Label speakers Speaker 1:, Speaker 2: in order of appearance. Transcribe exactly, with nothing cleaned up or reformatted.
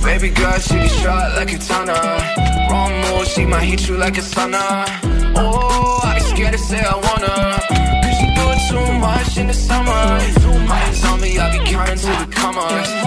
Speaker 1: Baby girl, she be shot like a Katana. Wrong move, she might hit you like a sauna. Oh, I be scared to say I wanna, cause she do it too much in the summer. Hands on me, I be counting to the commas.